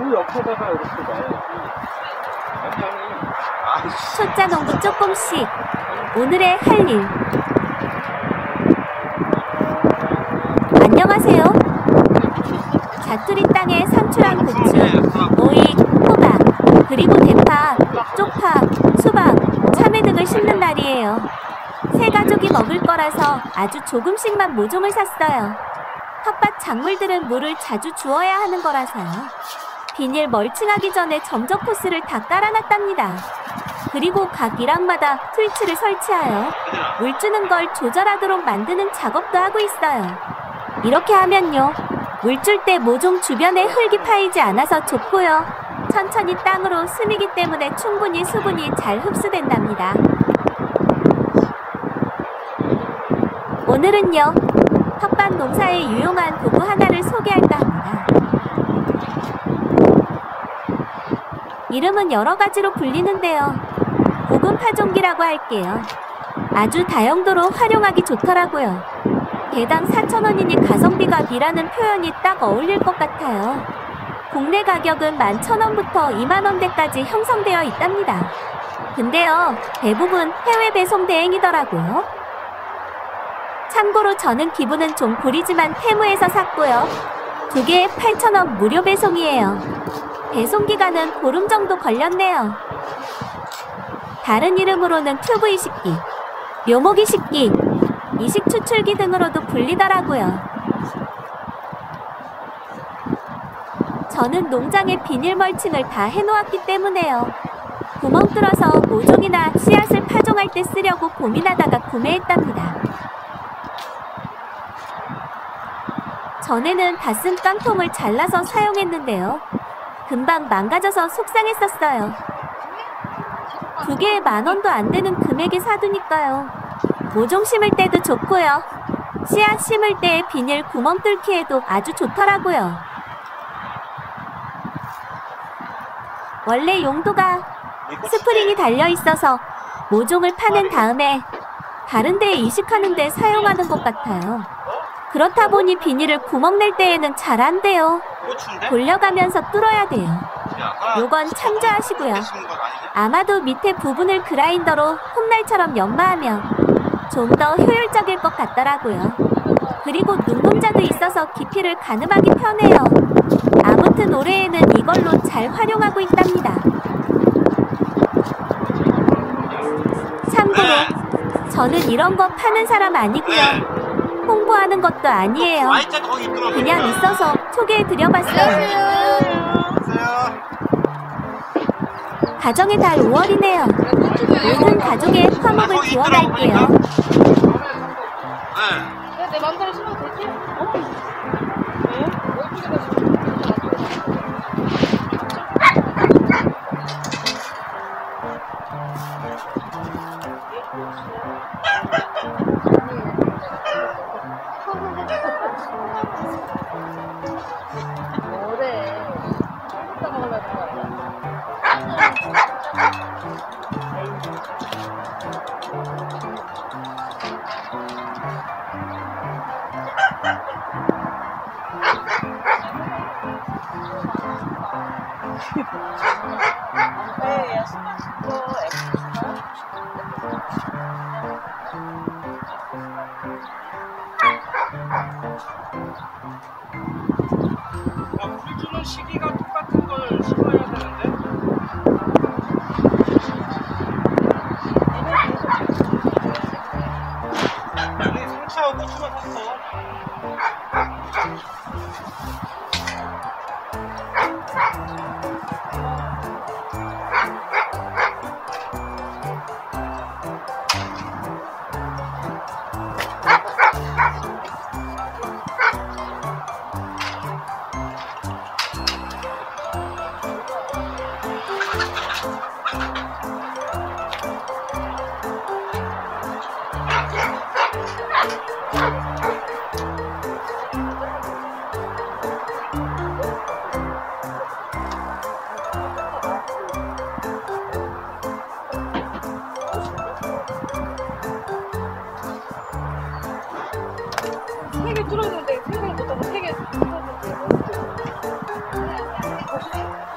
그 옆에다가 이렇게 놔야지. 숫자농부 조금씩 오늘의 할 일. 안녕하세요. 자투리 땅에 상추랑 고추, 오이, 호박, 그리고 대파, 쪽파, 수박, 참외 등을 심는 날이에요. 세 가족이 먹을 거라서 아주 조금씩만 모종을 샀어요. 텃밭 작물들은 물을 자주 주어야 하는 거라서요. 비닐 멀칭하기 전에 점적 코스를 다 깔아놨답니다. 그리고 각 일항마다 트위치를 설치하여 물 주는 걸 조절하도록 만드는 작업도 하고 있어요. 이렇게 하면요, 물 줄 때 모종 주변에 흙이 파이지 않아서 좋고요, 천천히 땅으로 스미기 때문에 충분히 수분이 잘 흡수된답니다. 오늘은요, 텃밭 농사에 유용한 도구 하나를 소개할까 합니다. 이름은 여러 가지로 불리는데요, 고금 파종기라고 할게요. 아주 다용도로 활용하기 좋더라고요. 개당 4,000원이니 가성비가 비라는 표현이 딱 어울릴 것 같아요. 국내 가격은 11,000원부터 20,000원대까지 형성되어 있답니다. 근데요, 대부분 해외 배송 대행이더라고요. 참고로 저는 기분은 좀 구리지만 테무에서 샀고요. 2개에 8,000원 무료 배송이에요. 배송 기간은 보름 정도 걸렸네요. 다른 이름으로는 튜브 이식기, 묘목 이식기, 이식 추출기 등으로도 불리더라고요. 저는 농장에 비닐 멀칭을 다 해놓았기 때문에요, 구멍 뚫어서 모종이나 씨앗을 파종할 때 쓰려고 고민하다가 구매했답니다. 전에는 다 쓴 깡통을 잘라서 사용했는데요, 금방 망가져서 속상했었어요. 2개에 10,000원도 안 되는 금액에 사두니까요. 모종 심을 때도 좋고요, 씨앗 심을 때의 비닐 구멍 뚫기에도 아주 좋더라고요. 원래 용도가 스프링이 달려있어서 모종을 파낸 다음에 다른 데에 이식하는 데 사용하는 것 같아요. 그렇다 보니 비닐을 구멍 낼 때에는 잘 안 돼요. 돌려가면서 뚫어야 돼요. 요건 참조하시고요. 아마도 밑에 부분을 그라인더로 홈날처럼 연마하면 좀 더 효율적일 것 같더라고요. 그리고 눈동자도 있어서 깊이를 가늠하기 편해요. 아무튼 올해에는 이걸로 잘 활용하고 있답니다. 참고로 저는 이런 거 파는 사람 아니고요, 홍보하는 것도 아니에요. 그냥 있어서 소개해드려봤어요. 가정의 달 5월이네요. 모든 가족의 화목을 기원할게요. 내 맘대로 심어도 되지? 뭐래? 이따 먹으려는 거야. 야, 수박도 물 주는 시기가 똑같은 걸 심어야 되는데. 아니, 상추하고 고추만 샀어. 세 개 뚫었는데 생각을 못하고 3개 뚫었는데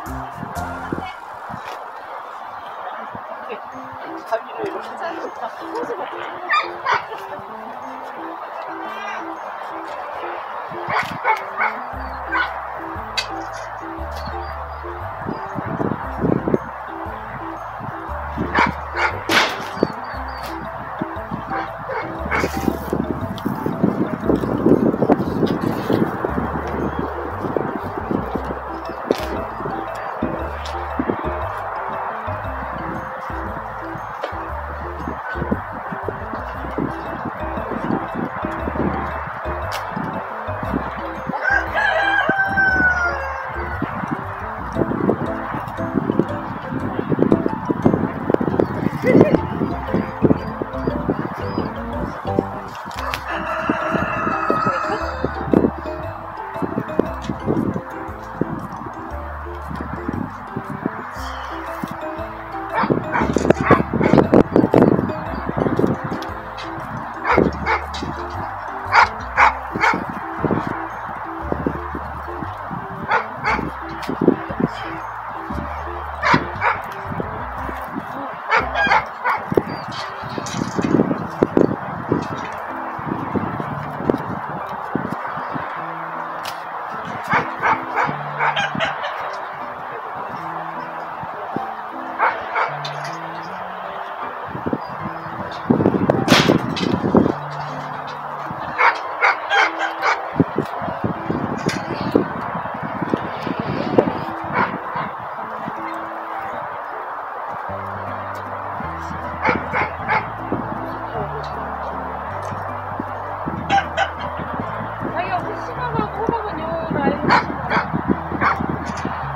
자기가 혹시 심하고 호박은 요 라인으로 심어.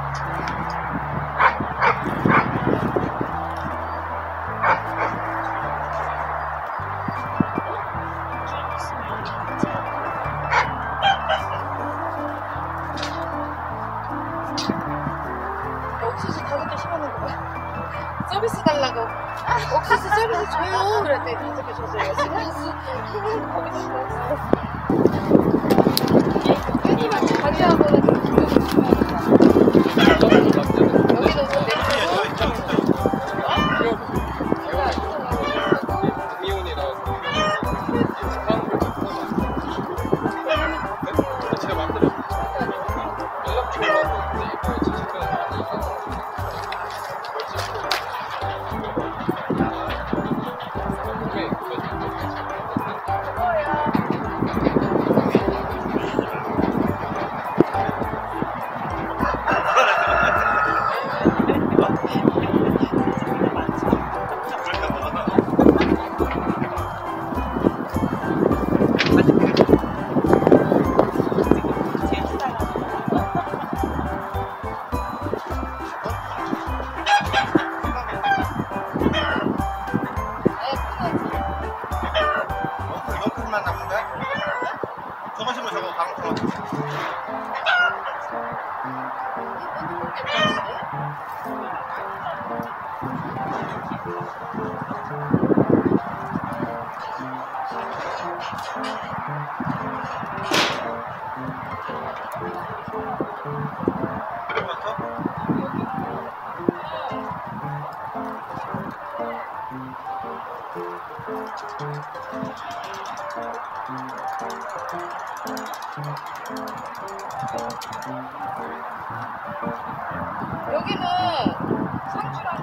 옥수수 다섯 개 심어놓은 거야. 서비스 달라고. 옥수수 서비스 줘요. 그랬더니 다섯 개 줬어요. 서비스. 거기서 심었어. 여기만 자기하고는 그렇게 심어놓는다. 여기도 뭐 이만큼만 남은 거야? 저거 심어 저거 방금 여기는 상추랑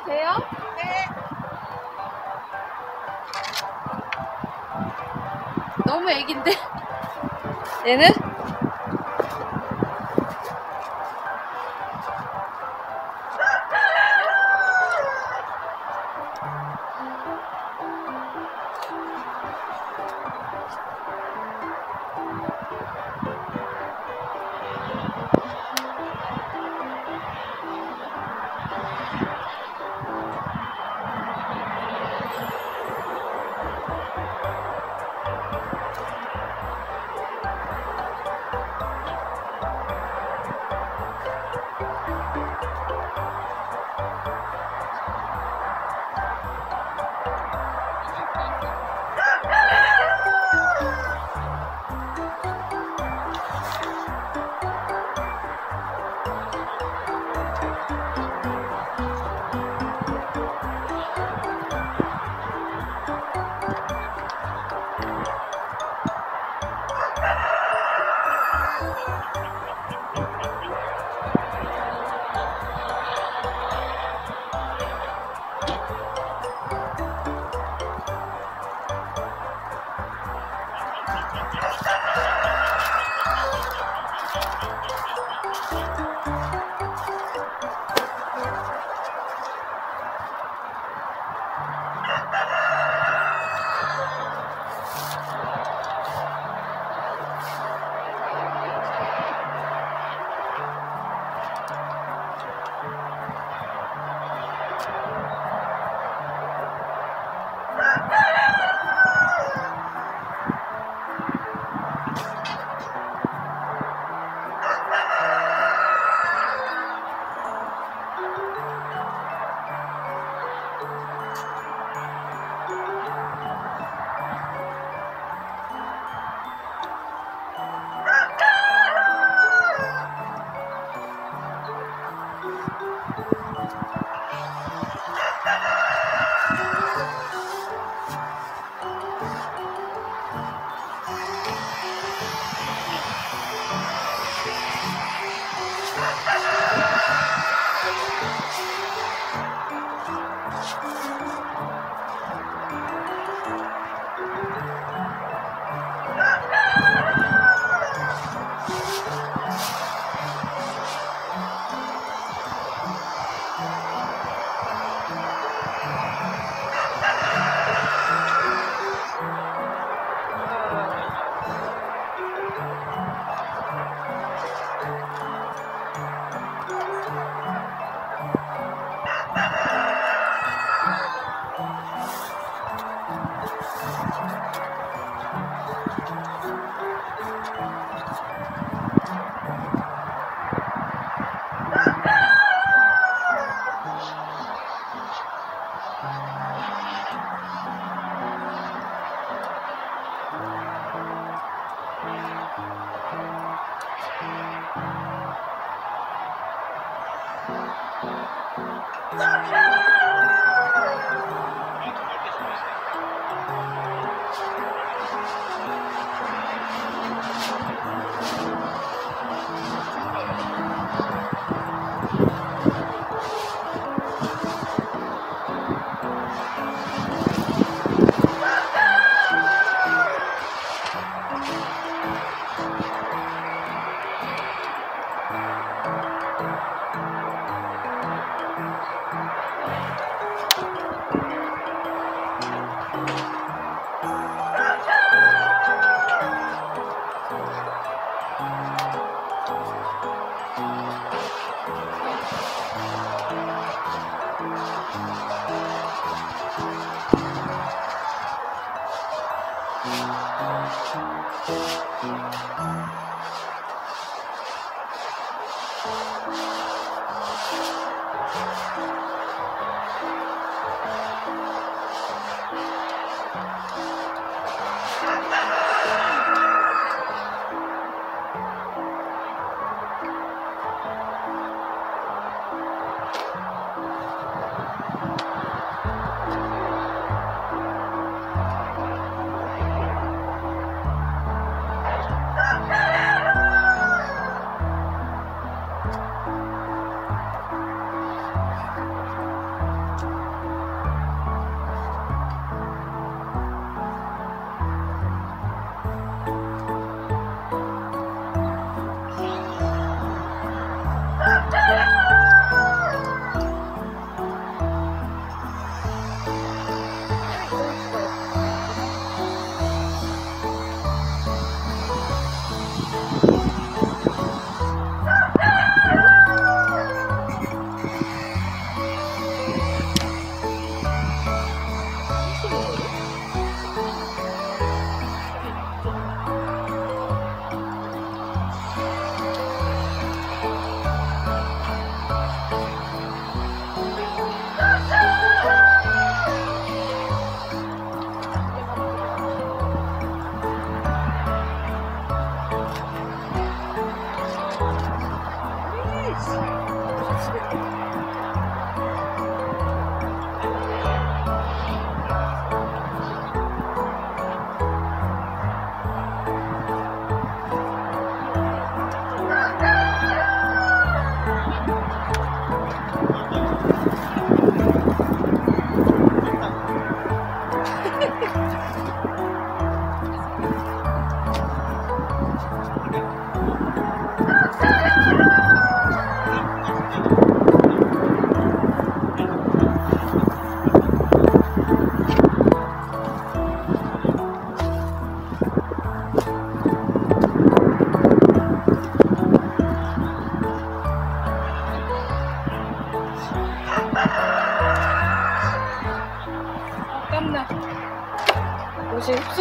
돼요? 네. 너무 애긴데? 얘는?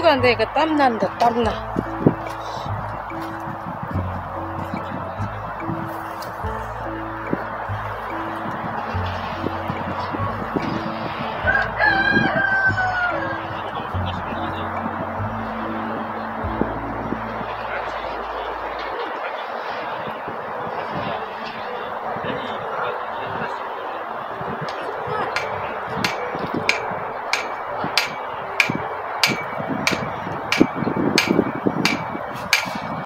안 되니까 땀난다, 땀나.